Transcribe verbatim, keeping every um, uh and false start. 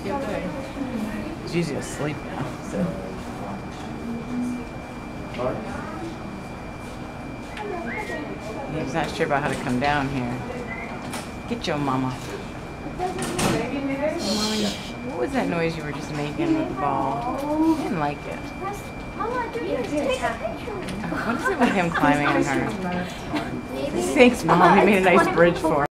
He's usually asleep now, so. He's not sure about how to come down here. Get your mama. What was that noise you were just making with the ball? I didn't like it. What is it with him climbing on her? Thanks, Mom. You made a nice bridge for her.